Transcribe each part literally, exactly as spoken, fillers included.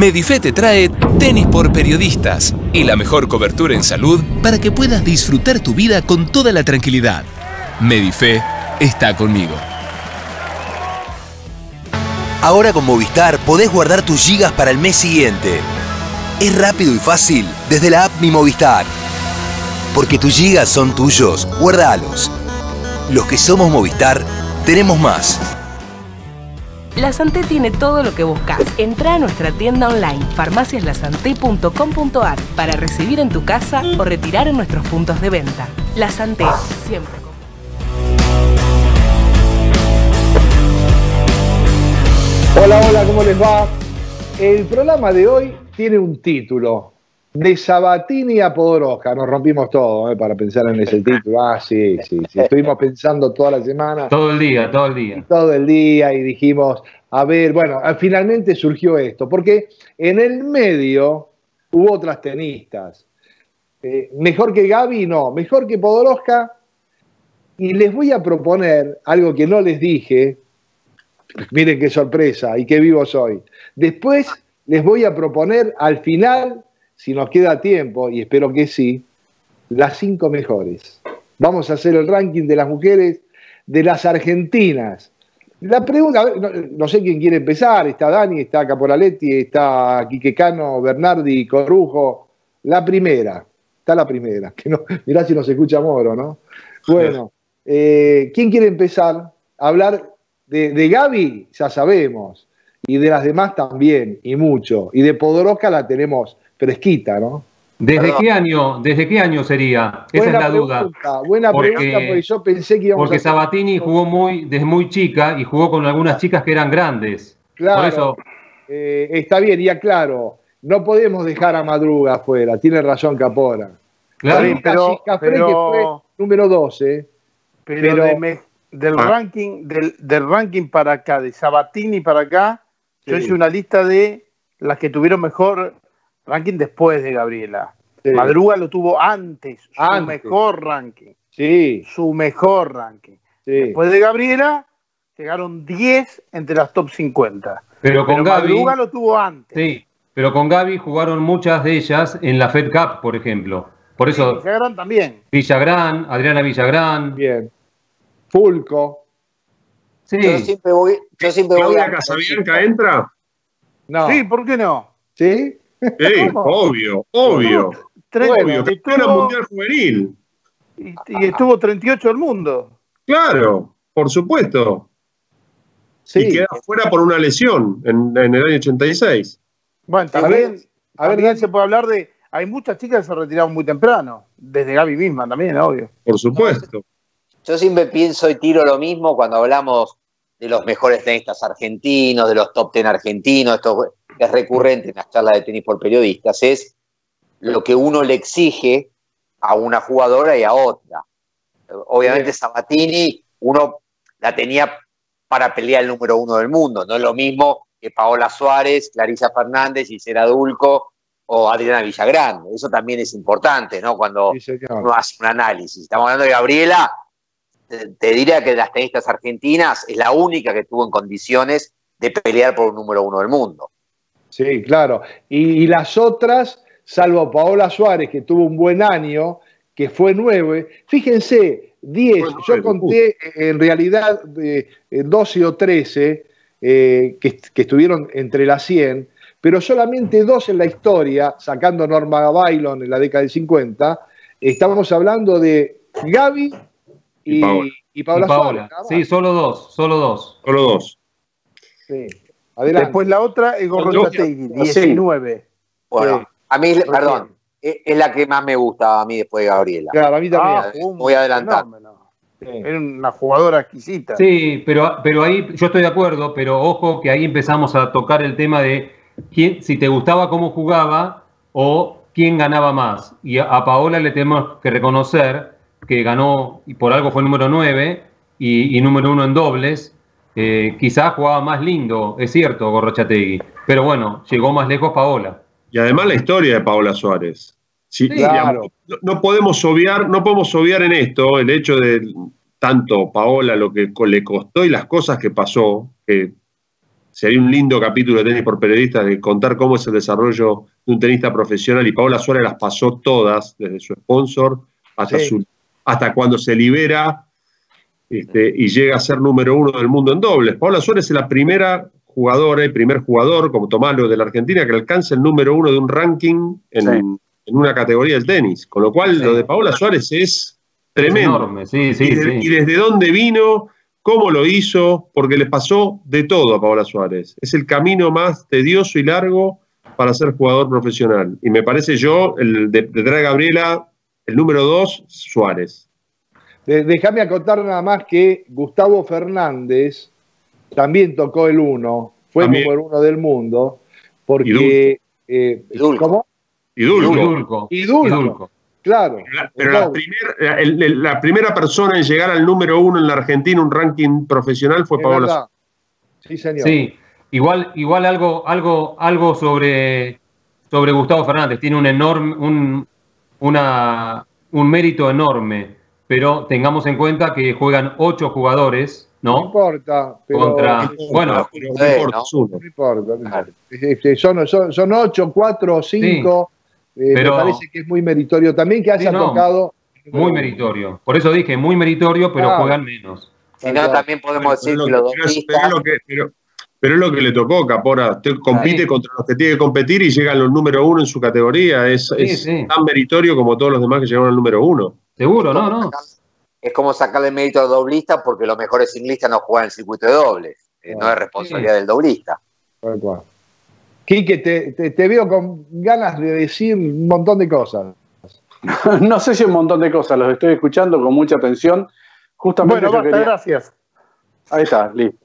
Medife te trae tenis por periodistas y la mejor cobertura en salud para que puedas disfrutar tu vida con toda la tranquilidad. Medife está conmigo. Ahora con Movistar podés guardar tus gigas para el mes siguiente. Es rápido y fácil desde la app Mi Movistar. Porque tus gigas son tuyos, guardalos. Los que somos Movistar, tenemos más. La Santé tiene todo lo que buscas. Entra a nuestra tienda online farmacias la santé punto com punto ar para recibir en tu casa o retirar en nuestros puntos de venta. La Santé, siempre. Hola, hola, ¿cómo les va? El programa de hoy tiene un título. De Sabatini a Podoroska. Nos rompimos todo ¿eh? para pensar en ese título. Ah, sí, sí, sí. Estuvimos pensando toda la semana. Todo el día, todo el día. Todo el día y dijimos, a ver, bueno, finalmente surgió esto. Porque en el medio hubo otras tenistas. Eh, mejor que Gaby, no. Mejor que Podoroska. Y les voy a proponer algo que no les dije. Miren qué sorpresa y qué vivo soy. Después les voy a proponer al final, si nos queda tiempo, y espero que sí, las cinco mejores. Vamos a hacer el ranking de las mujeres, de las argentinas. La pregunta, no, no sé quién quiere empezar, está Dani, está Caporaletti, está Quique Cano, Bernardi, Corujo. La primera, está la primera. Que no, mirá si nos escucha Moro, ¿no? Bueno, eh, ¿quién quiere empezar a hablar de, de Gaby? Ya sabemos, y de las demás también, y mucho. Y de Podoroska la tenemos fresquita, ¿no? ¿Desde Perdón. qué año, desde qué año sería? Esa Buena es la pregunta, duda. Buena porque, pregunta, porque yo pensé que íbamos porque a hacer... Sabatini jugó muy, desde muy chica y jugó con algunas chicas que eran grandes. Claro, Por eso, eh, está bien, y aclaro, no podemos dejar a Madruga afuera, tiene razón Capora. claro, Sí, pero, Cafré, pero, que fue número doce, pero, pero- de me- del, Ah. ranking, del, del ranking para acá, de Sabatini para acá, yo Sí. hice una lista de las que tuvieron mejor ranking después de Gabriela. Sí. Madruga lo tuvo antes, su Antes. mejor ranking. Sí, Su mejor ranking. sí. Después de Gabriela, llegaron diez entre las top cincuenta. pero con Pero Gaby, Madruga lo tuvo antes. sí, pero con Gaby jugaron muchas de ellas en la Fed Cup, por ejemplo. Por eso, Sí, llegaron también. Villagrán, Adriana Villagrán. Bien. Fulco. Sí, Yo siempre voy, yo siempre voy ¿Claudia a... Casabianca entra? No. Sí, ¿por qué no? ¿Sí? Sí, ¿Cómo? obvio, obvio. Tres- Obvio, campeona estuvo- mundial juvenil. Y, y estuvo treinta y ocho del mundo. Claro, por supuesto. Sí. Y queda fuera por una lesión en, en el año ochenta y seis. Bueno, A también, ver, a ver, también Dani. se puede hablar de... Hay muchas chicas que se retiraron muy temprano, desde Gaby misma también, obvio. Por supuesto. Yo siempre pienso y tiro lo mismo cuando hablamos de los mejores tenistas argentinos, de los top ten argentinos, esto que es recurrente en las charlas de tenis por periodistas, es lo que uno le exige a una jugadora y a otra. Obviamente Bien. Sabatini, uno la tenía para pelear el número uno del mundo, no es lo mismo que Paola Suárez, Clarisa Fernández, Gisela Dulco o Adriana Villagrán. Eso también es importante, ¿no? Cuando Sí, señor. uno hace un análisis. Estamos hablando de Gabriela, te, te diría que de las tenistas argentinas es la única que estuvo en condiciones de pelear por un número uno del mundo. Sí, claro. Y, y las otras, salvo Paola Suárez, que tuvo un buen año, que fue nueve, fíjense, diez, Fue nueve, yo conté eh, en realidad eh, eh, doce o trece eh, que, que estuvieron entre las cien, pero solamente dos en la historia, sacando Norma Bailon en la década del cincuenta, estamos hablando de Gaby y, Y Paola. y Paola y Paola. Suárez. nada más. Sí, solo dos, solo dos. Solo dos. Sí. Adelante. Después la otra es Gorrochategui, diecinueve. Bueno, Sí. a mí, Recién. perdón, es, es la que más me gusta a mí después de Gabriela. Claro, a mí también. Ah, fue un Voy a adelantar. fenómeno. Sí. Era una jugadora exquisita. Sí, pero, pero ahí yo estoy de acuerdo, pero ojo que ahí empezamos a tocar el tema de quién, si te gustaba cómo jugaba o quién ganaba más. Y a, a Paola le tenemos que reconocer que ganó, y por algo fue número nueve y, y número uno en dobles. Eh, quizás jugaba más lindo, es cierto, Gorrochategui, pero bueno, llegó más lejos Paola. Y además la historia de Paola Suárez. Sí, claro. digamos, no, no podemos obviar, no podemos obviar en esto el hecho de tanto Paola lo que co- le costó y las cosas que pasó, que sería un lindo capítulo de Tenis por Periodistas de contar cómo es el desarrollo de un tenista profesional, y Paola Suárez las pasó todas, desde su sponsor hasta, Sí. su, hasta cuando se libera este, y llega a ser número uno del mundo en dobles. Paola Suárez es la primera jugadora, el primer jugador, como Tomalo de la Argentina, que alcanza el número uno de un ranking en, Sí. en una categoría del tenis. Con lo cual, Sí. lo de Paola Suárez es tremendo. Es enorme, sí, sí, y, de- sí. y desde dónde vino, cómo lo hizo, porque le pasó de todo a Paola Suárez. Es el camino más tedioso y largo para ser jugador profesional. Y me parece yo, el de, detrás de Gabriela, el número dos, Suárez. De- Déjame acotar nada más que Gustavo Fernández también tocó el uno, fue También. número uno del mundo, porque... eh, Y Dulco. ¿Cómo? Y Dulco. Y Dulco. Y Dulco. Y Dulco. Claro. La- Pero la, primer- el- el- la primera persona en llegar al número uno en la Argentina, un ranking profesional, fue Es Paola verdad. Sí, señor. Sí, igual, igual algo, algo, algo sobre, sobre Gustavo Fernández. Tiene un enorme, un, una, un mérito enorme, pero tengamos en cuenta que juegan ocho jugadores, No ¿no? importa. Pero, Contra- bueno, Pero no Sí, importa, ¿no? es uno. No importa. No importa. Este, Son, son, son ocho, cuatro, cinco. Eh, pero- me parece que es muy meritorio también que haya Sí, no, tocado. Muy meritorio. Por eso dije, muy meritorio, pero Claro. juegan menos. Si no, también podemos decir Pero que es lo los que- pero es- doblistas. pero es lo que- pero- pero es lo que le tocó, Capora. Te- compite Sí. contra los que tiene que competir y llegan los número uno en su categoría. Es, Sí, es sí. tan meritorio como todos los demás que llegaron al número uno. Seguro, ¿no? no. Es como sacarle mérito al doblista porque los mejores ciclistas no juegan en el circuito de dobles. Eh, no es responsabilidad del doblista. Tal cual. Quique, te, te, te veo con ganas de decir un montón de cosas. No sé si un montón de cosas, los estoy escuchando con mucha atención. Justamente Bueno, yo basta, quería- gracias. Ahí está, listo.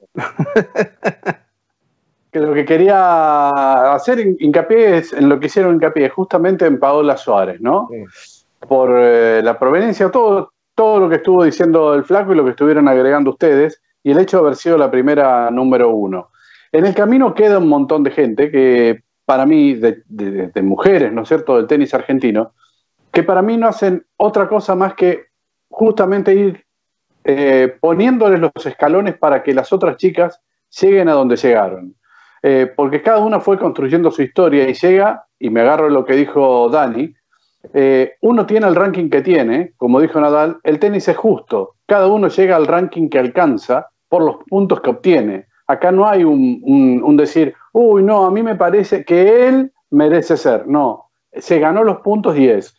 Que lo que quería hacer hin- hincapié es en lo que hicieron hincapié, justamente en Paola Suárez, ¿no? Sí. Por eh, la proveniencia, todo, todo lo que estuvo diciendo el Flaco y lo que estuvieron agregando ustedes, y el hecho de haber sido la primera número uno. En el camino queda un montón de gente que, para mí, de, de- de mujeres, ¿no es cierto?, del tenis argentino, que para mí no hacen otra cosa más que justamente ir eh, poniéndoles los escalones para que las otras chicas lleguen a donde llegaron. Eh, porque cada una fue construyendo su historia y llega, y me agarro lo que dijo Dani, eh, uno tiene el ranking que tiene, como dijo Nadal, el tenis es justo, cada uno llega al ranking que alcanza por los puntos que obtiene. Acá no hay un, un, un decir, uy, no, a mí me parece que él merece ser. No, se ganó los puntos y es.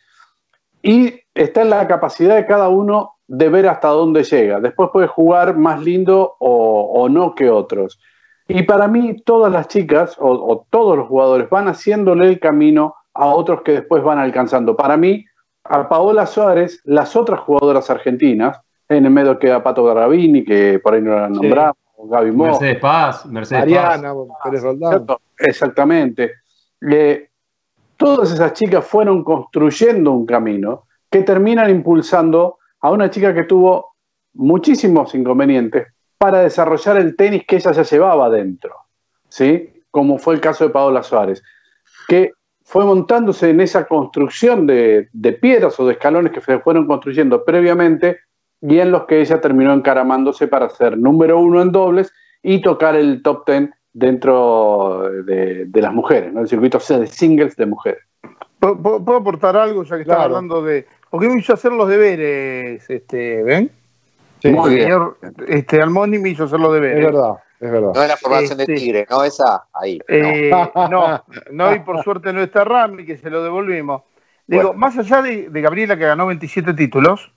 Y está en la capacidad de cada uno de ver hasta dónde llega. Después puede jugar más lindo o, o no que otros. Y para mí todas las chicas o, o todos los jugadores van haciéndole el camino a otros que después van alcanzando. Para mí, a Paola Suárez, las otras jugadoras argentinas, en el medio queda Pato Garabini, que por ahí no la nombramos, Gaby Mo, Mercedes Paz, Mercedes Mariana, Paz. Pérez Roldán. ¿cierto? Exactamente. Eh, todas esas chicas fueron construyendo un camino que terminan impulsando a una chica que tuvo muchísimos inconvenientes para desarrollar el tenis que ella ya llevaba dentro, ¿sí? Como fue el caso de Paola Suárez, que fue montándose en esa construcción de, de piedras o de escalones que se fueron construyendo previamente y en los que ella terminó encaramándose para ser número uno en dobles y tocar el top ten dentro de, de las mujeres, ¿no? El circuito de singles de mujeres. ¿Puedo, puedo- puedo aportar algo ya que estaba Claro. hablando de... Porque me hizo hacer los deberes, este, ¿ven? Sí, Muy El bien. señor este, Almoni me hizo hacer los es deberes. verdad, es verdad. No es la formación Este- de Tigre, ¿no? Esa, ahí. no. Eh, no, no, y por suerte no está Rami, que se lo devolvimos. Digo, Bueno. más allá de, de Gabriela, que ganó veintisiete títulos,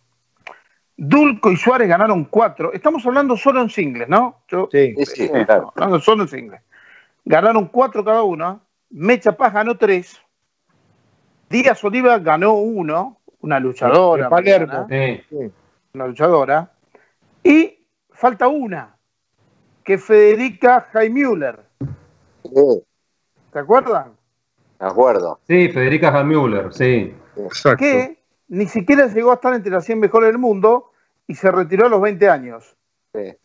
Dulco y Suárez ganaron cuatro. Estamos hablando solo en singles, ¿no? Yo, Sí. Sí, sí, claro. hablando solo en singles. Ganaron cuatro cada uno. Mecha Paz ganó tres. Díaz Oliva ganó uno, una luchadora. En Palermo. Mariana, Sí. una luchadora. Y falta una, que Federica Heimüller. Sí, ¿Se acuerdan? de acuerdo. Sí, Federica Hamüller, sí. Exacto. Que ni siquiera llegó a estar entre las cien mejores del mundo y se retiró a los veinte años. Sí.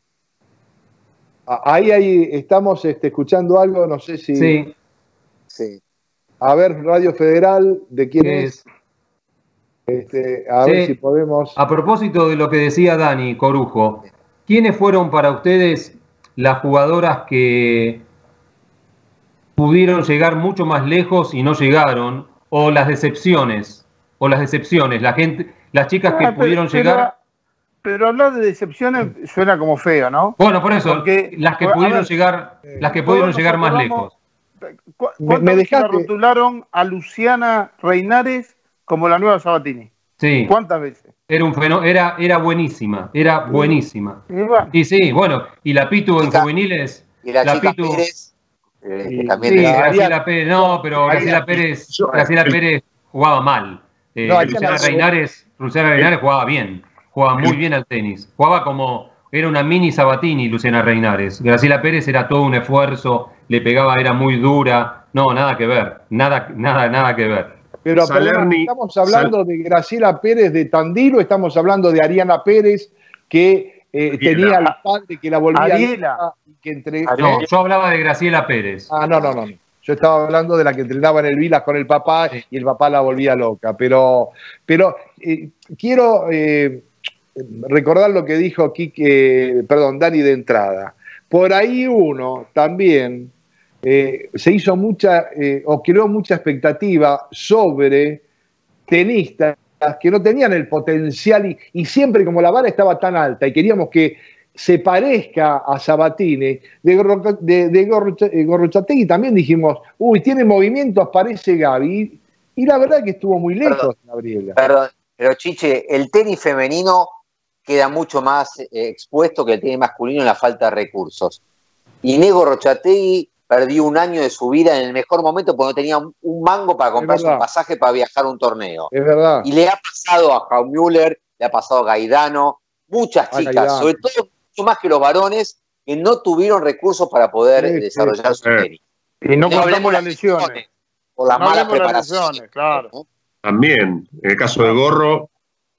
Ah, Ahí, ahí estamos este, escuchando algo, no sé si. Sí, Sí. A ver, Radio Federal, ¿de quién que es? es. Este, a Sí. ver si podemos. A propósito de lo que decía Dani Corujo, ¿quiénes fueron para ustedes las jugadoras que pudieron llegar mucho más lejos y no llegaron, o las decepciones, o las decepciones, la gente, las chicas que Ah, pero- pudieron pero- llegar. Pero hablar de decepciones suena como feo, ¿no? Bueno, por eso, Porque, las que a pudieron ver, llegar, las que todos pudieron nos llegar más acordamos- lejos. ¿Cu- Me- ¿Cuántas me veces la dejaste- rotularon a Luciana Reinares como la nueva Sabatini? Sí, ¿Cuántas veces? era un fenó- era, era buenísima, era buenísima. Y bueno, Y sí, bueno, y la Pitu en Chica- juveniles, Y la, la chica Pitu, Pérez, eh, que Sí, también sí, era- Graciela Pérez, no, pero Ariana- Graciela Pérez, yo- Graciela Pérez jugaba mal. Eh, No, Ariana- Luciana Reinares, Luciana Reinares jugaba bien, jugaba muy bien al tenis, jugaba como, era una mini Sabatini Luciana Reinares. Graciela Pérez era todo un esfuerzo, le pegaba, era muy dura, no, nada que ver, nada, nada, nada que ver. Pero Salerni- perdón, estamos hablando de Graciela Pérez de Tandil o estamos hablando de Ariana Pérez que eh, Ariela. tenía al padre que la volvía Ariela. loca y que entre... No, yo hablaba de Graciela Pérez. Ah, no, no, no. no. Yo estaba hablando de la que entrenaba en el Vilas con el papá Sí. y el papá la volvía loca. Pero, pero eh, quiero eh, recordar lo que dijo Quique, perdón, Dani de entrada. Por ahí uno también eh, se hizo mucha, eh, o creó mucha expectativa sobre tenistas que no tenían el potencial y, y siempre como la vara estaba tan alta y queríamos que se parezca a Sabatini, de, Gorro- de, de Gorrocha- eh, Gorrochategui también dijimos, uy, tiene movimientos, parece Gaby, y la verdad que estuvo muy lejos, Perdón. Gabriela. Perdón, pero Chiche, el tenis femenino queda mucho más eh, expuesto que el tenis masculino en la falta de recursos. Y Nego Rochategui perdió un año de su vida en el mejor momento porque no tenía un, un mango para comprarse verdad. un pasaje para viajar a un torneo. Es verdad. Y le ha pasado a Jaun Müller, le ha pasado a Gaidano, muchas A chicas, Gaidano. sobre todo mucho más que los varones, que no tuvieron recursos para poder Sí, eh, sí, desarrollar su sí. tenis. y no hablemos contamos de las lesiones. por las No malas hablemos de las preparaciones. lesiones, claro. ¿no? También, en el caso de Gorro,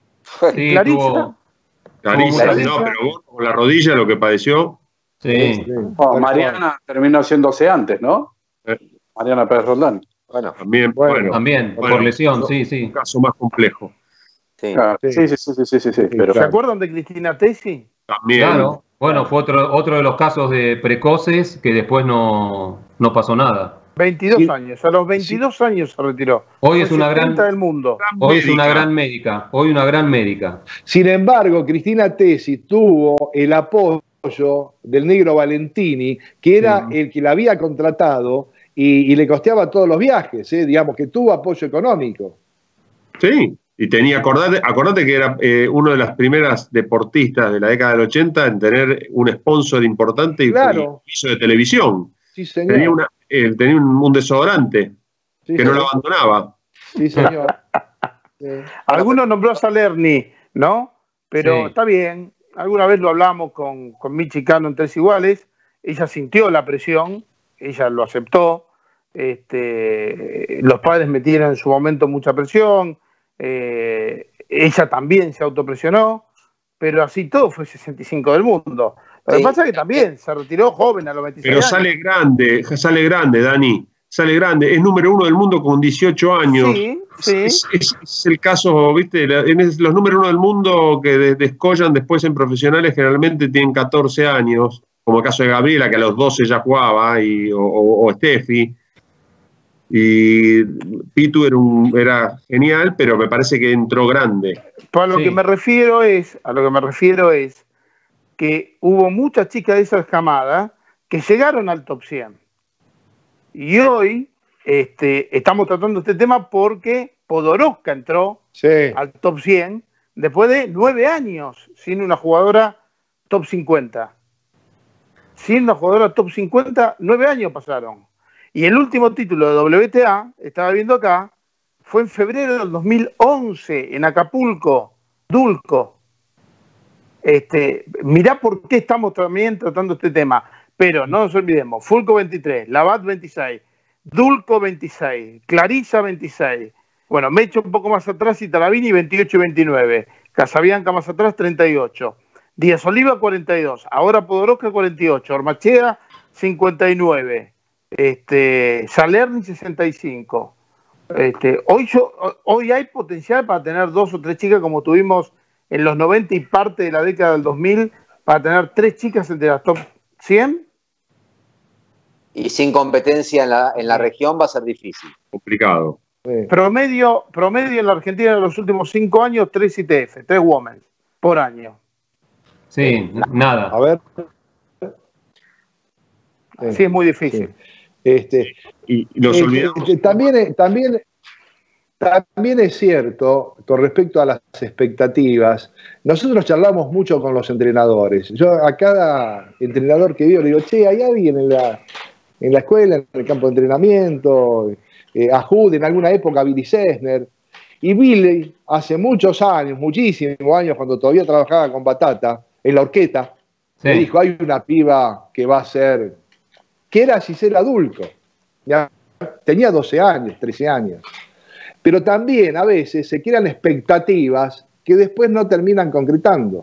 Sí, Clarisa. tuvo- Clarisa, Clarisa. no, pero Gorro con la rodilla lo que padeció. sí. Sí, Oh, tal cual. Mariana terminó haciéndose antes, ¿no? Eh. Mariana Pérez Roldán. Bueno, También, Bueno, bueno, También, Bueno, por lesión, no. sí, un sí. caso más complejo. sí. Claro, Sí. Sí, sí, sí, sí, sí, sí, sí, pero ¿Se acuerdan de Cristina Tesi? También. Claro. Bueno, fue otro, otro de los casos de precoces que después no, no pasó nada. veintidós Sí. años, a los veintidós años se retiró. Hoy Fue es una gran, setenta del mundo. hoy es una médica. gran médica, hoy una gran médica. Sin embargo, Cristina Tesi tuvo el apoyo del negro Valentini, que era Sí. el que la había contratado y, y le costeaba todos los viajes, ¿eh? Digamos que tuvo apoyo económico. Sí, y tenía, acordate, acordate que era eh, una de las primeras deportistas de la década del ochenta en tener un sponsor importante y Claro. y piso de televisión. Sí, señor. Tenía, una, eh, tenía un, un desodorante Sí, que no señor. lo abandonaba. Sí, señor. Sí. Algunos nombró a Salerni, ¿no? Pero Sí. está bien. Alguna vez lo hablamos con, con Michi Cano en Tres Iguales. Ella sintió la presión, ella lo aceptó. Este, los padres metieron en su momento mucha presión. eh, ella también se autopresionó. Pero así todo fue sesenta y cinco del mundo. Lo que Sí. pasa es que también se retiró joven a los veintiséis Pero años. sale grande, sale grande, Dani. Sale grande. Es número uno del mundo con dieciocho años. Sí, sí. Es, es- es el caso, ¿viste? La- en es- los número uno del mundo que de- descollan después en profesionales generalmente tienen catorce años, como el caso de Gabriela, que a los doce ya jugaba, y, o, o- o Steffi. Y Pitu era, un, era genial, pero me parece que entró grande. Pero a lo Sí. que me refiero es, a lo que me refiero es que hubo muchas chicas de esa camada que llegaron al top cien. Y hoy este, estamos tratando este tema porque Podoroska entró Sí. al top cien después de nueve años sin una jugadora top cincuenta. Sin una jugadora top cincuenta, nueve años pasaron. Y el último título de W T A, estaba viendo acá, fue en febrero del dos mil once en Acapulco, Dulco. Este, mirá por qué estamos también tratando este tema. Pero no nos olvidemos, Fulco veintitrés, Labat veintiséis, Dulco veintiséis, Clarisa veintiséis. Bueno, me echo un poco más atrás y Talavini veintiocho y veintinueve, Casabianca más atrás treinta y ocho, Díaz Oliva cuarenta y dos, ahora Podoroska cuarenta y ocho, Ormachea cincuenta y nueve, este, Salerni sesenta y cinco. Este, hoy, yo, hoy hay potencial para tener dos o tres chicas como tuvimos en los noventa y parte de la década del dos mil, para tener tres chicas entre las top cien. Y sin competencia en la, en la región va a ser difícil. Complicado. Sí. Promedio, promedio en la Argentina en los últimos cinco años, tres I T F, tres Women por año. Sí, nada. A ver. Sí, es muy difícil. Sí. Este, Y nos este, olvidamos. este, también, también, también es cierto, con respecto a las expectativas, nosotros charlamos mucho con los entrenadores. Yo a cada entrenador que veo le digo, che, ¿hay alguien en la, en la escuela, en el campo de entrenamiento? Eh, a Hood, en alguna época Billy Sessner. Y Billy, hace muchos años, muchísimos años, cuando todavía trabajaba con Batata, en la orquesta, Sí. me dijo, hay una piba que va a ser, que era Gisela Dulco. Ya tenía doce años, trece años. Pero también a veces se crean expectativas que después no terminan concretando.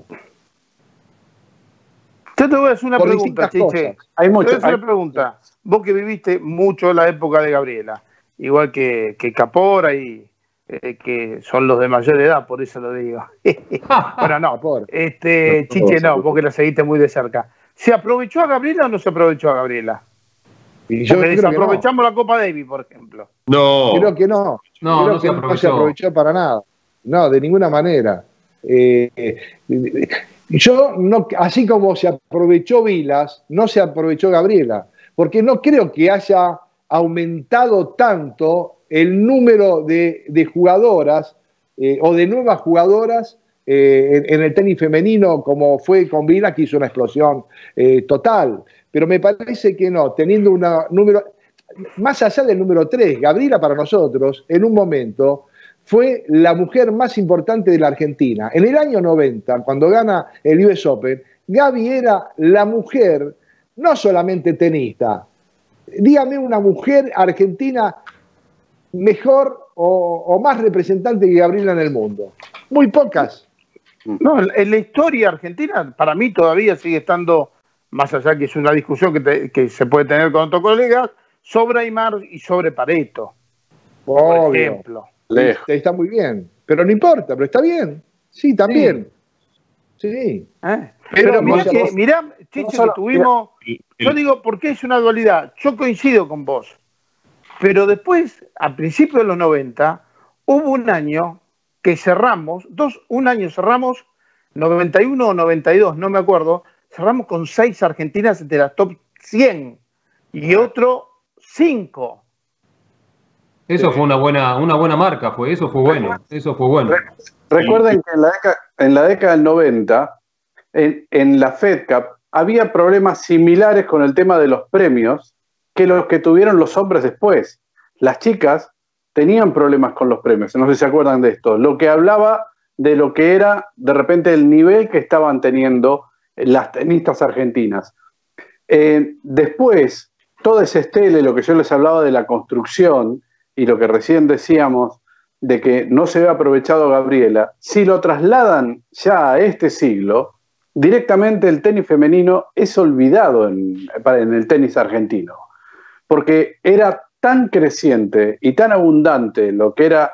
Yo te voy a hacer una Por pregunta, distintas Chiche. cosas. Hay Te voy a mucho. hacer una pregunta. Vos que viviste mucho la época de Gabriela, igual que, que Capora y eh, que son los de mayor edad, por eso lo digo. Bueno, no, Capora. este, No, Chiche, no, no, vos que la seguiste muy de cerca. ¿Se aprovechó a Gabriela o no se aprovechó a Gabriela? Y yo Porque creo que no. desaprovechamos la Copa Davis, por ejemplo. No. Creo que no. No, Creo no que se no se aprovechó. aprovechó para nada. No, de ninguna manera. Eh, eh, yo, no, así como se aprovechó Vilas, no se aprovechó Gabriela, porque no creo que haya aumentado tanto el número de, de jugadoras eh, o de nuevas jugadoras eh, en, en el tenis femenino como fue con Vilas, que hizo una explosión eh, total. Pero me parece que no, teniendo un número, más allá del número tres, Gabriela para nosotros, en un momento, fue la mujer más importante de la Argentina. En el año noventa, cuando gana el U S Open, Gaby era la mujer, no solamente tenista, dígame una mujer argentina mejor o, o más representante que Gabriela en el mundo. Muy pocas. No, en la historia argentina, para mí todavía sigue estando, más allá que es una discusión que, te, que se puede tener con otros colegas, sobre Aymar y sobre Pareto, por Obvio. ejemplo. Lejos. Está muy bien. Pero no importa, pero está bien. Sí, también. Sí. ¿Eh? Pero Pero mirá, vos- que, vos- mirá, Chiche, no solo- que tuvimos... Yo digo, porque es una dualidad. Yo coincido con vos. Pero después, a principios de los noventa, hubo un año que cerramos, dos, un año cerramos, noventa y uno o noventa y dos, no me acuerdo, cerramos con seis argentinas de las top cien y otro cinco. Eso fue una buena, una buena marca, fue, eso fue bueno, eso fue bueno. Recuerden que en la década, en la década del noventa, en, en la Fed Cup, había problemas similares con el tema de los premios que los que tuvieron los hombres después. Las chicas tenían problemas con los premios, no sé si se acuerdan de esto. Lo que hablaba de lo que era de repente el nivel que estaban teniendo las tenistas argentinas. Eh, después, todo ese estele, lo que yo les hablaba de la construcción y lo que recién decíamos de que no se ve aprovechado Gabriela, si lo trasladan ya a este siglo, directamente el tenis femenino es olvidado en, en el tenis argentino. Porque era tan creciente y tan abundante lo que era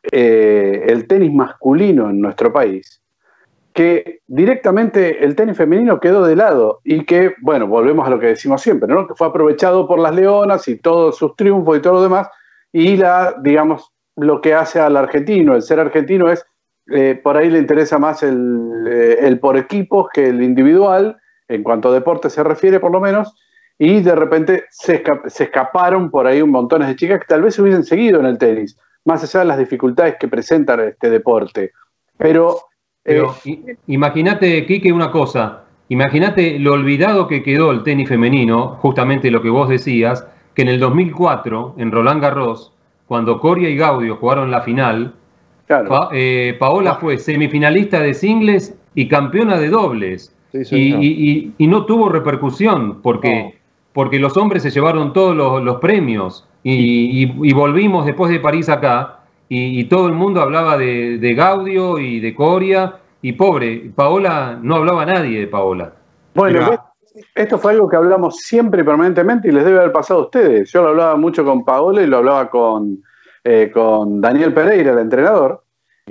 eh, el tenis masculino en nuestro país, que directamente el tenis femenino quedó de lado y que, bueno, volvemos a lo que decimos siempre, ¿no? Que fue aprovechado por las leonas y todos sus triunfos y todo lo demás, y la, digamos, lo que hace al argentino, el ser argentino es, eh, por ahí le interesa más el, eh, el por equipos que el individual, en cuanto a deporte se refiere por lo menos, y de repente se, esca- se escaparon por ahí un montón de chicas que tal vez hubiesen seguido en el tenis, más allá de las dificultades que presenta este deporte. Pero, Pero eh, i- imagínate, Quique, una cosa, imagínate lo olvidado que quedó el tenis femenino, justamente lo que vos decías, que en el dos mil cuatro, en Roland Garros, cuando Coria y Gaudio jugaron la final, claro, Pa- eh, Paola fue semifinalista de singles y campeona de dobles. Sí, Y, señor. y- y- y no tuvo repercusión porque, No. porque los hombres se llevaron todos los, los premios y, y- y volvimos después de París acá y, y todo el mundo hablaba de, de Gaudio y de Coria y pobre, Paola, no hablaba nadie de Paola. bueno, Mirá. ¿ves? Esto fue algo que hablamos siempre y permanentemente y les debe haber pasado a ustedes. Yo lo hablaba mucho con Paola y lo hablaba con, eh, con Daniel Pereira, el entrenador,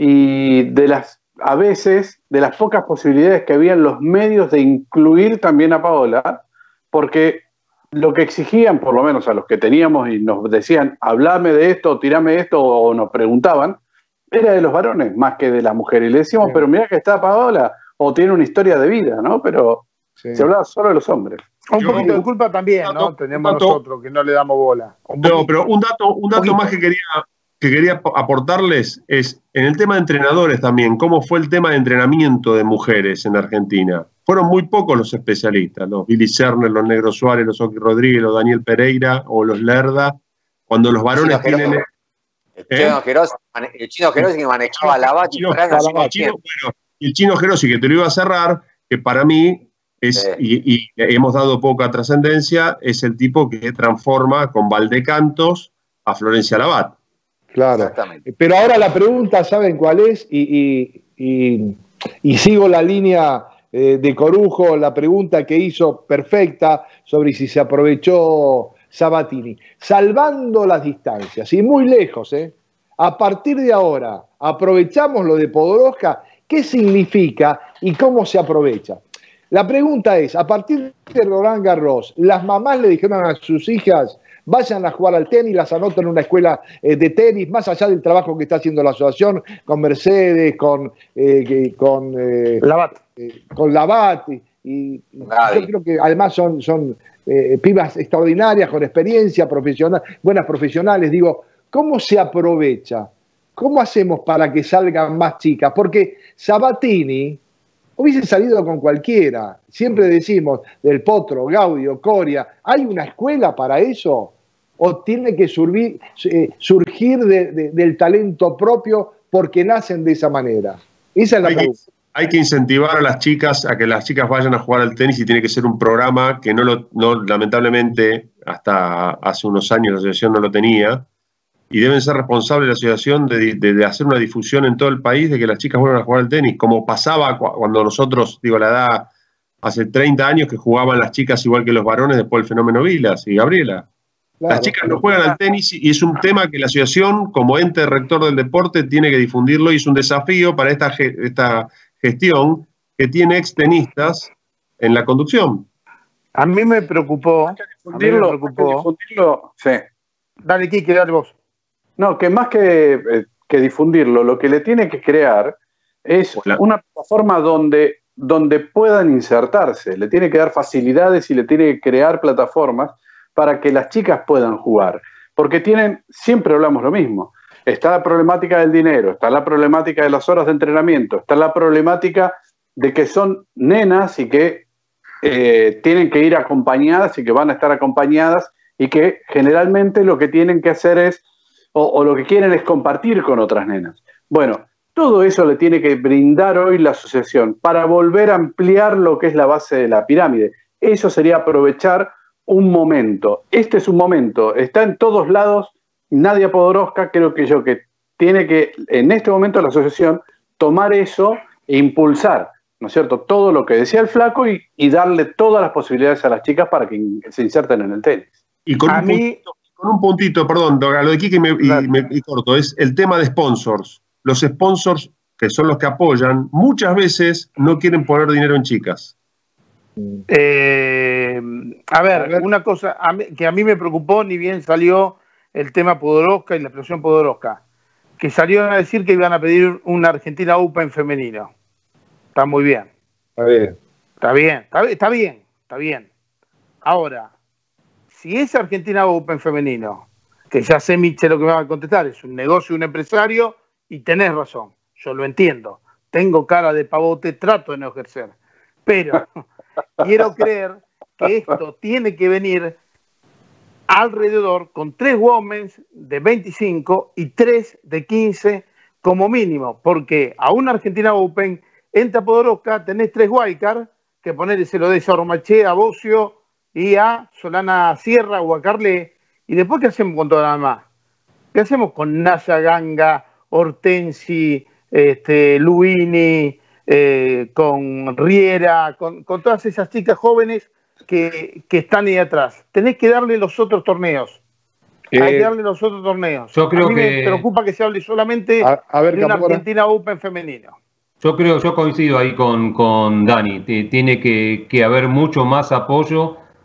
y de las, a veces, de las pocas posibilidades que había en los medios de incluir también a Paola, porque lo que exigían, por lo menos a los que teníamos y nos decían, hablame de esto, tirame esto, o nos preguntaban, era de los varones más que de las mujeres. Y le decíamos, sí. pero mira que está Paola, o tiene una historia de vida, ¿no? Pero sí. se hablaba solo de los hombres. Un Yo, poquito de culpa también, ¿no? Dato, Tenemos dato, nosotros que no le damos bola. Un no, pero un dato, un dato más que quería, que quería aportarles es, en el tema de entrenadores también, cómo fue el tema de entrenamiento de mujeres en Argentina. Fueron muy pocos los especialistas, los Billy Cerner, los Negro Suárez, los Oki Rodríguez, los Daniel Pereira o los Lerda, cuando los varones tienen... El chino Gerosi, ¿eh? el chino Gerosi que manejaba la bata y el chino Gerosi, que te lo iba a cerrar, que para mí es, sí. y, y hemos dado poca trascendencia, es el tipo que transforma con Valdecantos a Florencia Labat. Claro. Pero ahora la pregunta, ¿saben cuál es? Y, y, y, y sigo la línea eh, de Corujo, la pregunta que hizo perfecta sobre si se aprovechó Sabatini. Salvando las distancias, y muy lejos, ¿eh? A partir de ahora, aprovechamos lo de Podoroska, ¿qué significa y cómo se aprovecha? La pregunta es, a partir de Roland Garros, las mamás le dijeron a sus hijas, vayan a jugar al tenis, las anotan en una escuela eh, de tenis, más allá del trabajo que está haciendo la asociación, con Mercedes, con eh, con eh, Labat. Eh, con Labat, y, y yo creo que además son, son eh, pibas extraordinarias, con experiencia profesional, buenas profesionales. Digo, ¿cómo se aprovecha? ¿Cómo hacemos para que salgan más chicas? Porque Sabatini hubiese salido con cualquiera. Siempre decimos, Del Potro, Gaudio, Coria, ¿hay una escuela para eso? ¿O tiene que surgir, eh, surgir de, de, del talento propio porque nacen de esa manera? Esa es la hay pregunta. Que, hay que incentivar a las chicas a que las chicas vayan a jugar al tenis, y tiene que ser un programa que no lo, no, lamentablemente hasta hace unos años la asociación no lo tenía, y deben ser responsables de la asociación de, de, de hacer una difusión en todo el país de que las chicas vuelvan a jugar al tenis, como pasaba cuando nosotros, digo, la edad hace treinta años que jugaban las chicas igual que los varones después del fenómeno Vilas y Gabriela. Claro, las chicas no juegan al tenis y es un tema que la asociación, como ente rector del deporte, tiene que difundirlo, y es un desafío para esta, esta gestión que tiene extenistas en la conducción. A mí me preocupó. Difundirlo, a mí me preocupó. Difundirlo, sí. Dale, Kiki, dale vos. No, que más que, que difundirlo, lo que le tiene que crear es Hola. una plataforma donde, donde puedan insertarse. Le tiene que dar facilidades y le tiene que crear plataformas para que las chicas puedan jugar. Porque tienen, siempre hablamos lo mismo. Está la problemática del dinero, está la problemática de las horas de entrenamiento, está la problemática de que son nenas y que eh, tienen que ir acompañadas y que van a estar acompañadas, y que generalmente lo que tienen que hacer es, o, o lo que quieren es compartir con otras nenas. Bueno, todo eso le tiene que brindar hoy la asociación para volver a ampliar lo que es la base de la pirámide. Eso sería aprovechar un momento. Este es un momento, está en todos lados. Nadia Podoroska, creo que yo, que tiene que, en este momento, la asociación tomar eso e impulsar, ¿no es cierto?, todo lo que decía el flaco, y, y darle todas las posibilidades a las chicas para que se inserten en el tenis. Y con, un, mí, puntito, con un puntito, perdón, lo de Kiki me, y, me, y corto, es el tema de sponsors. Los sponsors, que son los que apoyan, muchas veces no quieren poner dinero en chicas. Eh, a, ver, a ver, una cosa a mí, que a mí me preocupó, ni bien salió el tema Podoroska y la explosión Podoroska, que salieron a decir que iban a pedir una Argentina Open femenino. Está muy bien. Está bien. Está bien, está, está bien, está bien. Ahora, si es Argentina Open femenino, que ya sé, Miche, lo que me va a contestar, es un negocio, un empresario, y tenés razón, yo lo entiendo. Tengo cara de pavote, trato de no ejercer. Pero quiero creer que esto tiene que venir alrededor con tres Womens de veinticinco y tres de quince como mínimo, porque a una Argentina Open entra Podoroska, tenés tres wildcards, que ponerle se lo de Sormaché, a Bocio y a Solana Sierra o a Carle, y después ¿qué hacemos con toda la demás? ¿Qué hacemos con Naya Ganga, Hortensi, este, Luini, eh, con Riera, con, con todas esas chicas jóvenes que, que están ahí atrás? Tenés que darle los otros torneos. Eh, Hay que darle los otros torneos. Yo creo a mí que... me preocupa que se hable solamente a, a ver, de una Capora. Argentina Open femenino. Yo creo, yo coincido ahí con, con Dani. Tiene que, que haber mucho más apoyo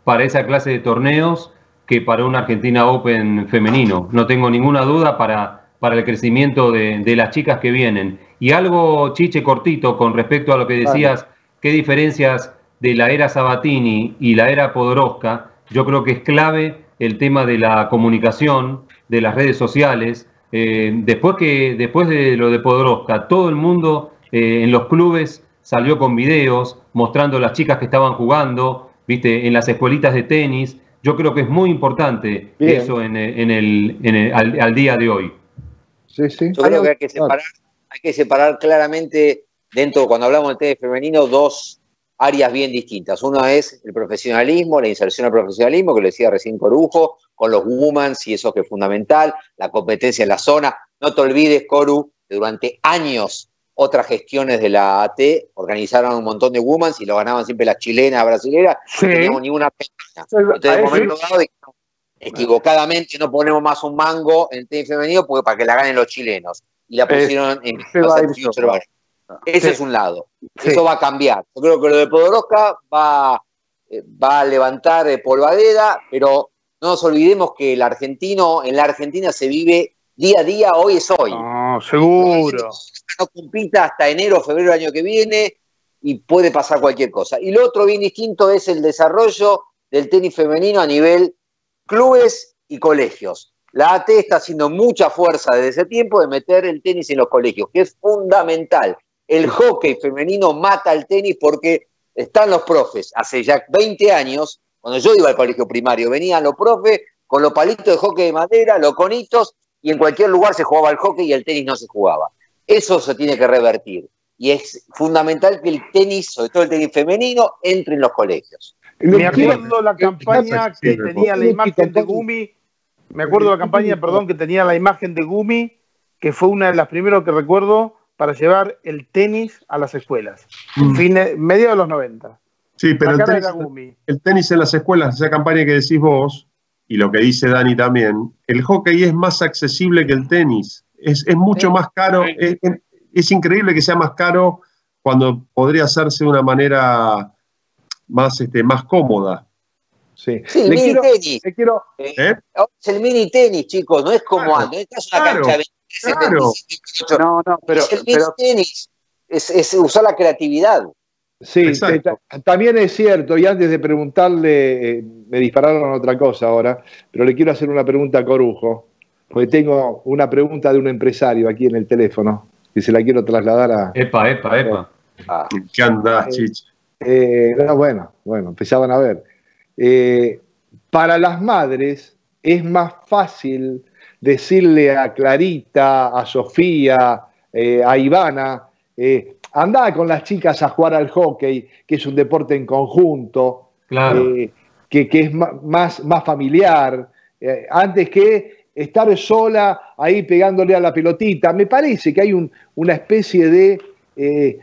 para esa clase de torneos que para un Argentina Open femenino. No tengo ninguna duda para, para el crecimiento de, de las chicas que vienen. Y algo, Chiche, cortito con respecto a lo que decías, vale. qué diferencias de la era Sabatini y la era Podoroska. Yo creo que es clave el tema de la comunicación, de las redes sociales. Eh, después, que, después de lo de Podoroska, todo el mundo eh, en los clubes salió con videos mostrando las chicas que estaban jugando, viste, en las escuelitas de tenis. Yo creo que es muy importante Bien. eso en, en el, en el, al, al día de hoy. Sí, sí. Yo creo que hay que separar, hay que separar claramente dentro, cuando hablamos del tenis femenino, dos áreas bien distintas. Uno es el profesionalismo, la inserción al profesionalismo, que lo decía recién Corujo, con los Womans, y eso que es fundamental, la competencia en la zona. No te olvides, Coru, que durante años otras gestiones de la A T organizaron un montón de Womans y lo ganaban siempre las chilenas, brasileras, sí. no teníamos ninguna pena. Entonces, en el momento dado, dijimos, equivocadamente no ponemos más un mango en tenis femenino porque para que la ganen los chilenos. Y la pusieron en observar. Ese sí. es un lado. Sí. Eso va a cambiar. Yo creo que lo de Podoroska va, va a levantar polvadera, pero no nos olvidemos que el argentino, en la Argentina se vive día a día, hoy es hoy. No, seguro. No compita hasta enero o febrero del año que viene y puede pasar cualquier cosa. Y lo otro bien distinto es el desarrollo del tenis femenino a nivel clubes y colegios. La A T está haciendo mucha fuerza desde ese tiempo de meter el tenis en los colegios, que es fundamental. El hockey femenino mata al tenis porque están los profes. Hace ya veinte años, cuando yo iba al colegio primario, venían los profes con los palitos de hockey de madera, los conitos, y en cualquier lugar se jugaba el hockey y el tenis no se jugaba. Eso se tiene que revertir. Y es fundamental que el tenis, sobre todo el tenis femenino, entre en los colegios. Me acuerdo la campaña que tenía la imagen de Gumi, me acuerdo la campaña, perdón, que tenía la imagen de Gumi, que fue una de las primeras que recuerdo para llevar el tenis a las escuelas, mm. fines, medio de los noventa. Sí, pero el tenis, el tenis en las escuelas, esa campaña que decís vos, y lo que dice Dani también, el hockey es más accesible que el tenis. Es, es mucho sí. más caro, es, es increíble que sea más caro cuando podría hacerse de una manera más, este, más cómoda. Sí, sí el le mini quiero, tenis. Le quiero, ¿eh? Es el mini tenis, chicos, no es como claro, antes. Esta es una claro, cancha de veintitrés, claro. veintisiete, no, no, pero, es el mini pero, tenis, es, es usar la creatividad. Sí, eh, también es cierto, y antes de preguntarle, eh, me dispararon otra cosa ahora, pero le quiero hacer una pregunta a Corujo, porque tengo una pregunta de un empresario aquí en el teléfono, y se la quiero trasladar a... Epa, epa, epa. Ah, ¿qué andás, Chiche? Eh, no, bueno, bueno, empezaban a ver. Eh, para las madres es más fácil decirle a Clarita, a Sofía, eh, a Ivana, eh, andá con las chicas a jugar al hockey, que es un deporte en conjunto, claro. eh, que, que es más, más familiar, eh, antes que estar sola ahí pegándole a la pelotita. Me parece que hay un, una especie de... Eh,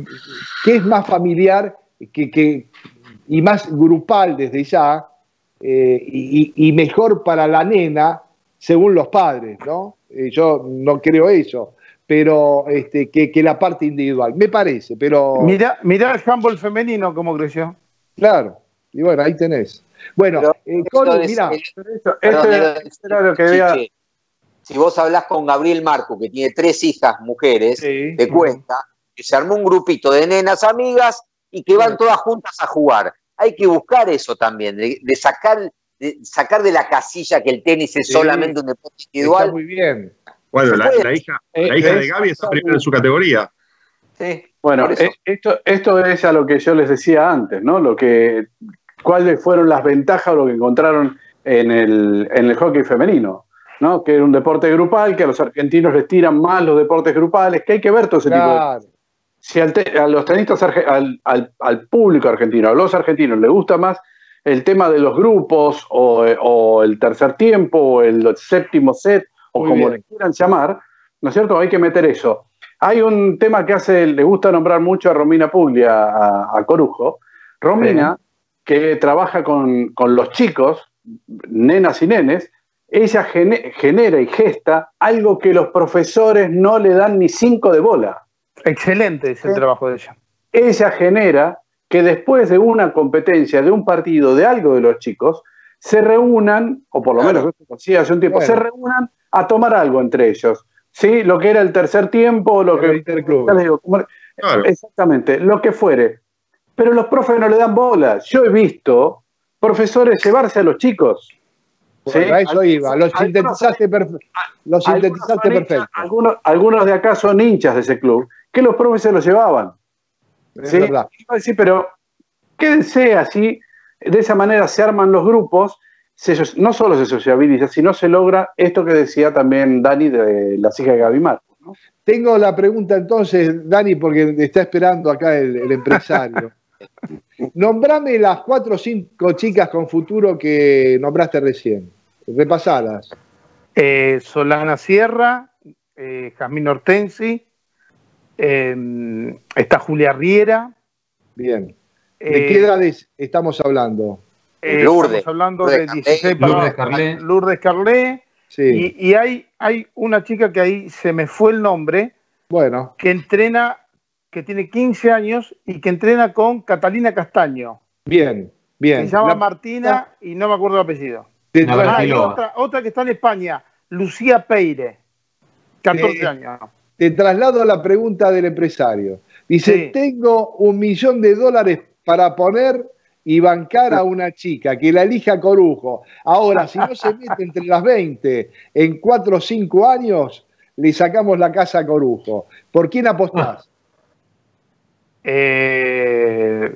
que es más familiar que, que, y más grupal desde ya, eh, y, y mejor para la nena, según los padres, ¿no? Eh, yo no creo eso, pero este, que, que la parte individual, me parece, pero... Mirá, mirá el handball femenino cómo creció. Claro, y bueno, ahí tenés. Bueno, pero, eh, Colo, mirá... Esto era lo que había... Si vos hablás con Gabriel Marco, que tiene tres hijas mujeres, sí. te cuenta que se armó un grupito de nenas amigas y que van todas juntas a jugar. Hay que buscar eso también, de, de, sacar, de sacar de la casilla que el tenis es sí. solamente un deporte individual. Está muy bien. Bueno, la, la hija, eh, la hija eh, de Gaby está primero en su categoría. Sí, bueno, eh, esto, esto es a lo que yo les decía antes, ¿no? Lo que, cuáles fueron las ventajas o lo que encontraron en el, en el hockey femenino, ¿no? Que era un deporte grupal, que a los argentinos les tiran más los deportes grupales, que hay que ver todo ese claro. tipo de... Si al te, a los tenistas, al, al, al público argentino, a los argentinos les gusta más el tema de los grupos o, o el tercer tiempo o el séptimo set o Muy como bien. le quieran llamar, ¿no es cierto? Hay que meter eso. Hay un tema que hace, le gusta nombrar mucho a Romina Puglia, a, a Corujo. Romina, sí. que trabaja con, con los chicos, nenas y nenes, ella gene, genera y gesta algo que los profesores no le dan ni cinco de bola. Excelente es el trabajo de ella. Ella genera que después de una competencia, de un partido, de algo de los chicos, se reúnan, o por lo menos esto se hacía hace un tiempo, bueno. se reúnan a tomar algo entre ellos. ¿Sí? Lo que era el tercer tiempo, lo que... Ya les digo, como, claro. Exactamente, lo que fuere. Pero los profes no le dan bola. Yo he visto profesores llevarse a los chicos. ¿Sí? Bueno, a eso iba, los sintetizaste, perfe los sintetizaste perfecto. Algunos, algunos de acá son hinchas de ese club, que los profes se los llevaban. ¿Sí? Sí, pero quédense así, de esa manera se arman los grupos, se, no solo se sociabiliza, sino se logra esto que decía también Dani de las hijas de Gaby Marcos, ¿no? Tengo la pregunta entonces, Dani, porque está esperando acá el, el empresario. Nombrame las cuatro o cinco chicas con futuro que nombraste recién. Repasalas. Eh, Solana Sierra, eh, Jazmín Hortensi, eh, está Julia Riera. Bien. ¿De eh, qué edades estamos hablando? Eh, Lourdes. Estamos hablando Lourdes de dieciséis para Lourdes Carlé. Lourdes Carlé. Sí. Y, y hay, hay una chica que ahí se me fue el nombre. Bueno. Que entrena, que tiene quince años y que entrena con Catalina Castaño. Bien, bien. Se llama la... Martina y no me acuerdo el apellido. De ah, y otra, otra que está en España, Lucía Peire, catorce te, años. Te traslado a la pregunta del empresario. Dice, sí. tengo un millón de dólares para poner y bancar a una chica, que la elija Corujo. Ahora, si no se mete entre las veinte, en cuatro o cinco años, le sacamos la casa a Corujo. ¿Por quién apostás? Eh,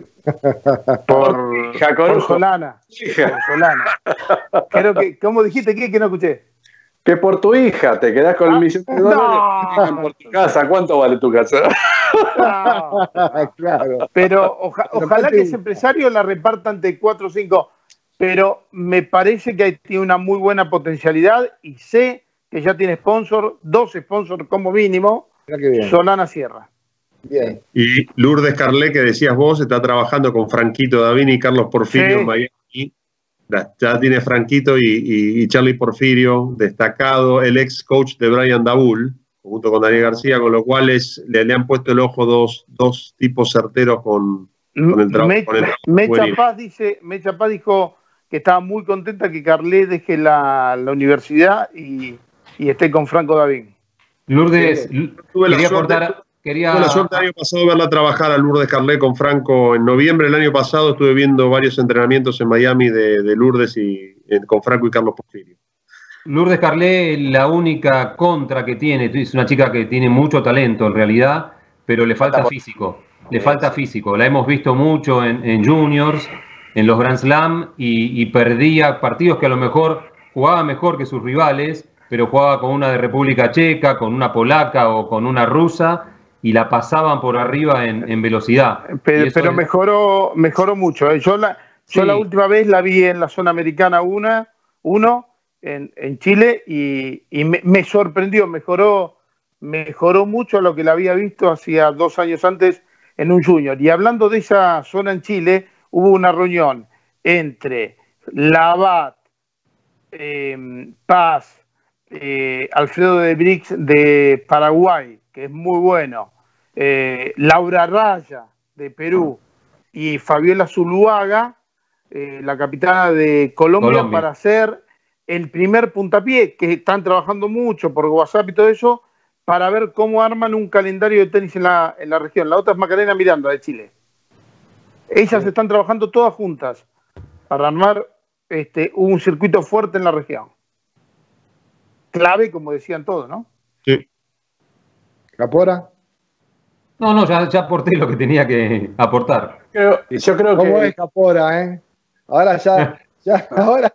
por, por Solana. Por Solana. Creo que, ¿cómo dijiste que, que no escuché? Que por tu hija te quedás con ah, el millón de dólares no. por tu casa. ¿Cuánto vale tu casa? No. Claro. Pero oja, ojalá que ese empresario la reparta entre cuatro o cinco. Pero me parece que tiene una muy buena potencialidad y sé que ya tiene sponsor, dos sponsors como mínimo. Solana Sierra. Bien. Y Lourdes Carlé, que decías vos, está trabajando con Franquito Davini y Carlos Porfirio sí. en Miami. Ya tiene Franquito y, y, y Charlie Porfirio, destacado, el ex coach de Brian Daboul, junto con Daniel García, con lo cual es, le, le han puesto el ojo dos, dos tipos certeros con, con el trabajo. Mecha Paz dice, Mecha Paz dijo que estaba muy contenta que Carlé deje la, la universidad y, y esté con Franco Davín. Lourdes, sí. quería aportar... Quería... Tuve la suerte el año pasado de verla trabajar a Lourdes Carlé con Franco en noviembre del año pasado. Estuve viendo varios entrenamientos en Miami de, de Lourdes y eh, con Franco y Carlos Porfirio. Lourdes Carlé, la única contra que tiene, es una chica que tiene mucho talento en realidad, pero le falta físico. Le falta físico. La hemos visto mucho en, en juniors, en los Grand Slam y, y perdía partidos que a lo mejor jugaba mejor que sus rivales, pero jugaba con una de República Checa, con una polaca o con una rusa, y la pasaban por arriba en, en velocidad. Pero, pero es... mejoró, mejoró mucho. ¿eh? Yo, la, sí. yo la última vez la vi en la zona americana uno, uno en, en Chile y, y me, me sorprendió, mejoró, mejoró mucho a lo que la había visto hacía dos años antes en un junior. Y hablando de esa zona en Chile, hubo una reunión entre Labat, eh, Paz, eh, Alfredo de Brix de Paraguay, que es muy bueno, eh, Laura Raya de Perú y Fabiola Zuluaga, eh, la capitana de Colombia, Colombia, para hacer el primer puntapié, que están trabajando mucho por WhatsApp y todo eso, para ver cómo arman un calendario de tenis en la, en la región. La otra es Macarena Miranda de Chile. Ellas sí. están trabajando todas juntas para armar este, un circuito fuerte en la región. Clave, como decían todos, ¿no? Sí. ¿Capora? No, no, ya, ya aporté lo que tenía que aportar. Creo, yo creo ¿Cómo que... es Capora, eh? Ahora ya, ya ahora,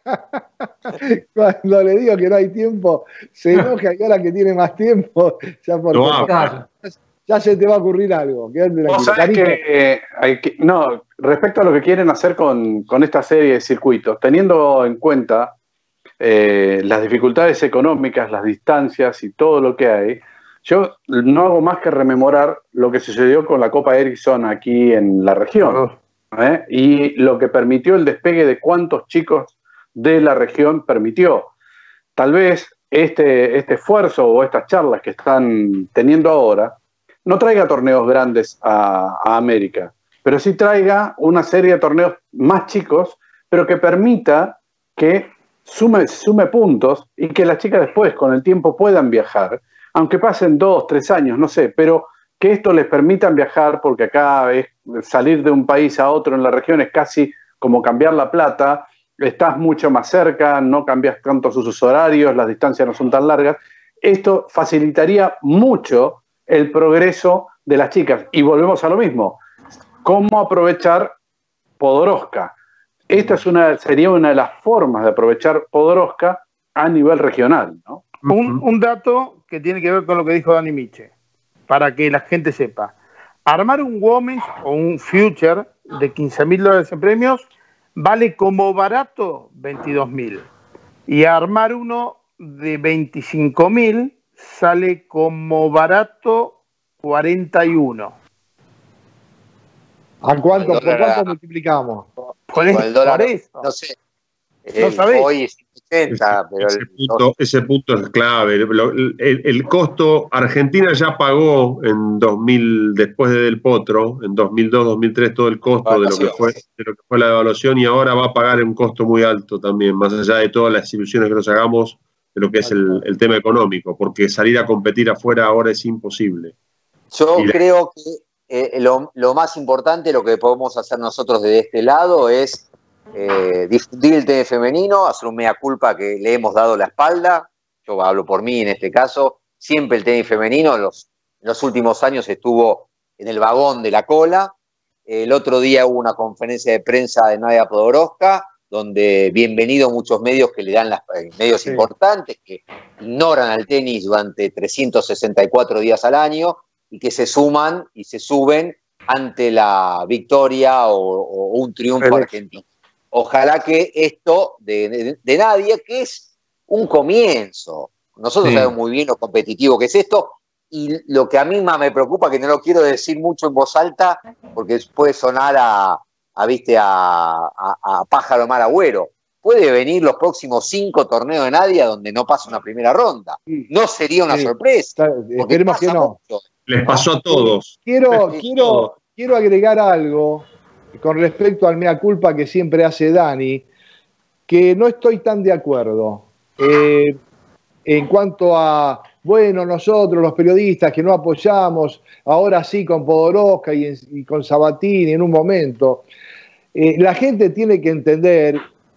cuando le digo que no hay tiempo, se enoja y ahora que tiene más tiempo, ya, por no, ya, ya se te va a ocurrir algo. ¿Vos sabés que, eh, hay que, no, respecto a lo que quieren hacer con, con esta serie de circuitos, teniendo en cuenta eh, las dificultades económicas, las distancias y todo lo que hay, yo no hago más que rememorar lo que sucedió con la Copa Ericsson aquí en la región, ¿eh? Y lo que permitió el despegue de cuántos chicos de la región permitió. Tal vez este, este esfuerzo o estas charlas que están teniendo ahora no traiga torneos grandes a, a América, pero sí traiga una serie de torneos más chicos, pero que permita que sume, sume puntos y que las chicas después, con el tiempo, puedan viajar, aunque pasen dos, tres años, no sé, pero que esto les permitan viajar, porque acá es salir de un país a otro en la región es casi como cambiar la plata, estás mucho más cerca, no cambias tanto sus horarios, las distancias no son tan largas. Esto facilitaría mucho el progreso de las chicas. Y volvemos a lo mismo, ¿cómo aprovechar Podoroska? Esta es una, sería una de las formas de aprovechar Podoroska a nivel regional, ¿no? Un, un dato que tiene que ver con lo que dijo Dani Miche, para que la gente sepa. Armar un Women's o un Future de quince mil dólares en premios vale como barato veintidós mil. Y armar uno de veinticinco mil sale como barato cuarenta y uno. ¿A cuánto, El ¿Por dólar cuánto a- multiplicamos? Por, Con es- el dólar, por eso. no sé. No el- sabés. hoy es ochenta, pero ese, el- punto, ese punto es clave. Lo- El, el costo, Argentina ya pagó en dos mil, después de Del Potro, en dos mil dos, dos mil tres, todo el costo de lo, que fue, de lo que fue la devaluación, y ahora va a pagar un costo muy alto también, más allá de todas las ilusiones que nos hagamos de lo que es el, el tema económico, porque salir a competir afuera ahora es imposible. yo y la- creo que eh, lo, lo más importante, lo que podemos hacer nosotros desde este lado es eh, difundir el tenis femenino, hacer un mea culpa que le hemos dado la espalda. Yo hablo por mí en este caso. Siempre el tenis femenino en los, en los últimos años estuvo en el vagón de la cola. El otro día hubo una conferencia de prensa de Nadia Podoroska, donde bienvenido muchos medios que le dan las eh, medios Sí. importantes, que ignoran al tenis durante trescientos sesenta y cuatro días al año y que se suman y se suben ante la victoria o, o un triunfo El- argentino. Ojalá que esto de, de, de Nadia, que es un comienzo. Nosotros Sí. sabemos muy bien lo competitivo que es esto, y lo que a mí más me preocupa, que no lo quiero decir mucho en voz alta, porque puede sonar a, a, ¿viste? a, a, a pájaro mal agüero. Puede venir los próximos cinco torneos de Nadia donde no pasa una primera ronda. No sería una Sí. sorpresa. Está- porque Esperemos que pasa no. mucho. Les pasó a todos. Quiero, Sí, quiero, todo. quiero agregar algo con respecto al mea culpa que siempre hace Dani, que no estoy tan de acuerdo. Eh, en cuanto a, bueno, nosotros los periodistas que no apoyamos, ahora sí con Podoroska y, en- y con Sabatini en un momento, eh, la gente tiene que entender,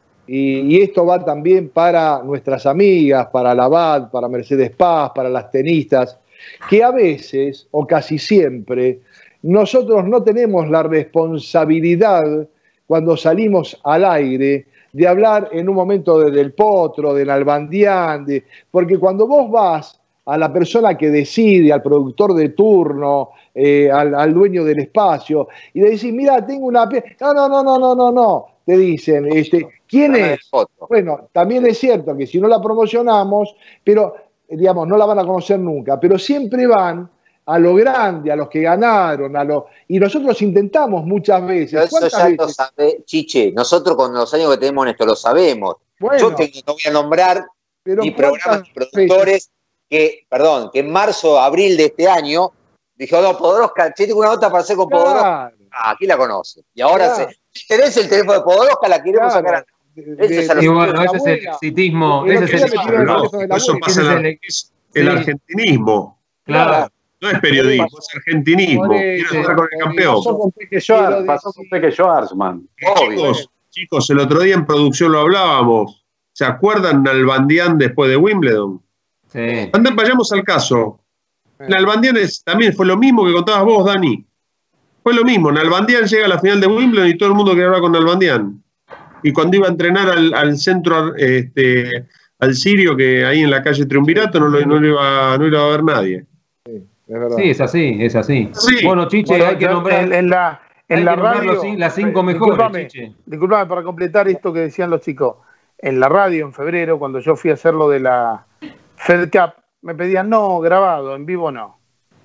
y, y esto va también para nuestras amigas, para la Abad, para Mercedes Paz, para las tenistas, que a veces, o casi siempre, nosotros no tenemos la responsabilidad cuando salimos al aire de hablar en un momento de Del Potro, de Nalbandián, de, porque cuando vos vas a la persona que decide, al productor de turno, eh, al, al dueño del espacio, y le decís, mira, tengo una... pe-". No, no, no, no, no, no, no, te dicen, este, ¿quién Dame es? foto. Bueno, también es cierto que si no la promocionamos, pero, digamos, no la van a conocer nunca, pero siempre van a lo grande, a los que ganaron, a lo y nosotros intentamos muchas veces. Pero eso ¿Cuántas ya lo veces? sabe, Chiche. Nosotros con los años que tenemos en esto lo sabemos. Bueno, Yo te, no voy a nombrar pero ni ¿cuántas programas ni veces? productores que, perdón, que en marzo, abril de este año dijo, no, Podoroska, che, tengo una nota para hacer con Podoroska. Claro, Ah, aquí la conoce. Y ahora, Claro. se, si tenés el teléfono de Podoroska, la queremos claro. sacar. De- Ese de- es el- Y bueno, de la ese es el abuela. exitismo, El ese otro es día el me tiró el Lógico, teléfono de la eso abuela. pasa en Ese es la- el- es el sí. argentinismo. Claro. No es periodismo, es argentinismo. Por Quiero eso, estar con el por campeón. Pasó con Peque Quiero Schwarz, pasó con decir- Peque Schwarzman. Obvio. Chicos, chicos, el otro día en producción lo hablábamos. ¿Se acuerdan Nalbandián después de Wimbledon? Sí. Andá, vayamos al caso. Nalbandián es- también fue lo mismo que contabas vos, Dani. Fue lo mismo. Nalbandián llega a la final de Wimbledon y todo el mundo quería hablar con Nalbandián. Y cuando iba a entrenar al, al centro, este, al Sirio, que ahí en la calle Triunvirato, no lo, no lo iba, no lo iba a ver nadie. Es verdad. Sí, es así, es así. Sí. Bueno, Chiche, Bueno, hay que ya nombrar, en, en la, en hay la que nombrar radio. los cin- las cinco eh, mejores, discúlpame, Chiche. discúlpame, para completar esto que decían los chicos. En la radio, en febrero, cuando yo fui a hacer lo de la Fed Cup, me pedían, no, grabado, en vivo no.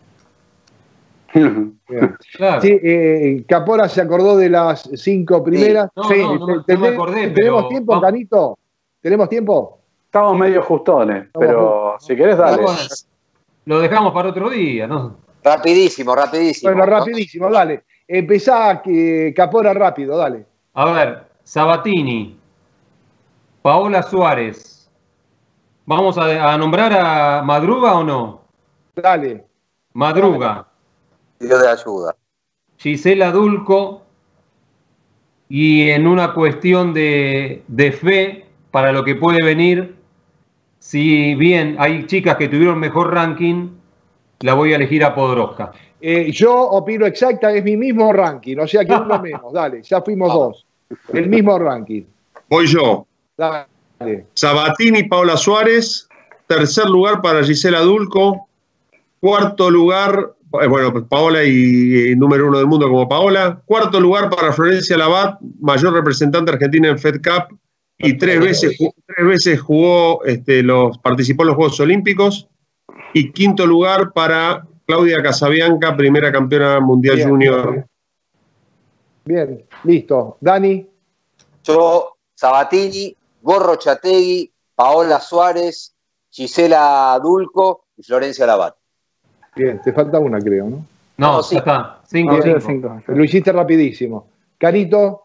Bien. Claro. Sí, eh, Capora se acordó de las cinco primeras. No, Sí, no, no, no ¿tenés- me acordé, ¿Tenemos pero- tiempo, Canito? ¿Tenemos tiempo? Estamos medio justones, pero si querés, dale. Bueno, lo dejamos para otro día, ¿no? Rapidísimo, rapidísimo. Bueno, ¿no? rapidísimo, dale. empezá, que Capora, rápido, dale. A ver, Sabatini, Paola Suárez. ¿Vamos a, a nombrar a Madruga o no? Dale. Madruga. Pido de ayuda. Gisela Dulco. Y en una cuestión de, de fe para lo que puede venir, si bien hay chicas que tuvieron mejor ranking, la voy a elegir a Podoroska. Eh, yo opino exacta, es mi mismo ranking, o sea que uno menos, dale, ya fuimos dos. El mismo ranking. Voy yo. Dale. Sabatini, Paola Suárez. Tercer lugar para Gisela Dulco. Cuarto lugar, eh, bueno, Paola y, y número uno del mundo como Paola. Cuarto lugar para Florencia Labat, mayor representante argentina en Fed Cup. Y tres veces, tres veces jugó, este, los, participó en los Juegos Olímpicos. Y quinto lugar para Claudia Casabianca, primera campeona mundial Bien, junior. Bien, listo. Dani. Yo, Sabatini, Gorro Chategui, Paola Suárez, Gisela Dulco y Florencia Labat. Bien, te falta una, creo, ¿no? No, No, ya sí. está. Cinco, Bien, cinco. cinco. Lo hiciste rapidísimo. Carito.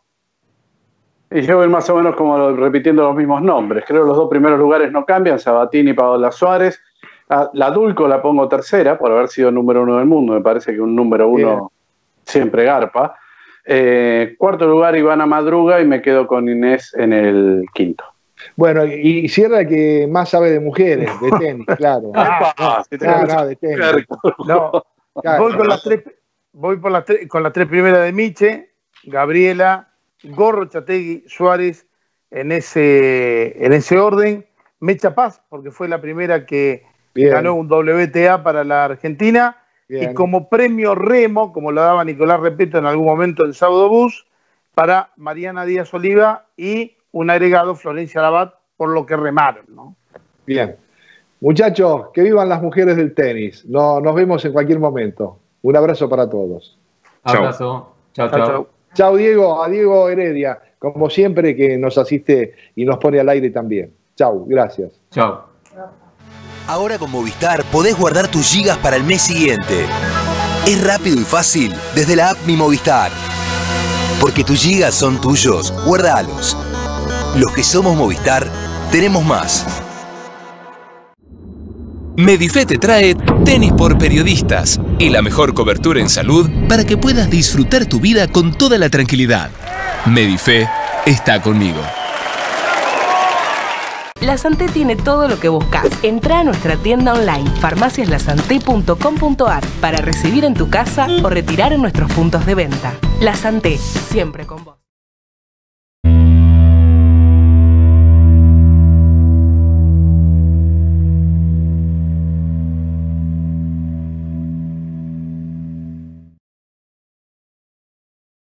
Y yo voy más o menos como lo- repitiendo los mismos nombres. Creo que los dos primeros lugares no cambian, Sabatini y Paola Suárez. A la Dulco la pongo tercera por haber sido número uno del mundo. Me parece que un número uno Bien. siempre garpa. Eh, cuarto lugar, Ivana Madruga, y me quedo con Inés en el quinto. Bueno, y cierra el que más sabe de mujeres, de tenis, claro. Ah, si No, tenés- no, de tenis. No, Claro. voy con las tres, voy por las tres, con las tres primeras de Miche, Gabriela, Gorro, Chategui, Suárez, en ese, en ese orden. Mecha Paz, porque fue la primera que Bien. ganó un W T A para la Argentina. Bien. Y como premio remo, como lo daba Nicolás Repeto en algún momento en Sábado Bus, para Mariana Díaz Oliva y un agregado Florencia Labat por lo que remaron, ¿no? Bien. Muchachos, que vivan las mujeres del tenis. No, nos vemos en cualquier momento. Un abrazo para todos. Abrazo. Chao, Chau, chao. chau. Chao, Diego. A Diego Heredia, como siempre, que nos asiste y nos pone al aire también. Chao, gracias. Chao. Ahora con Movistar podés guardar tus gigas para el mes siguiente. Es rápido y fácil desde la app Mi Movistar. Porque tus gigas son tuyos, guardalos. Los que somos Movistar, tenemos más. Medife te trae Tenis por Periodistas y la mejor cobertura en salud para que puedas disfrutar tu vida con toda la tranquilidad. Medife está conmigo. La Santé tiene todo lo que buscas. Entra a nuestra tienda online farmacias la santé punto com punto ar para recibir en tu casa o retirar en nuestros puntos de venta. La Santé, siempre con vos.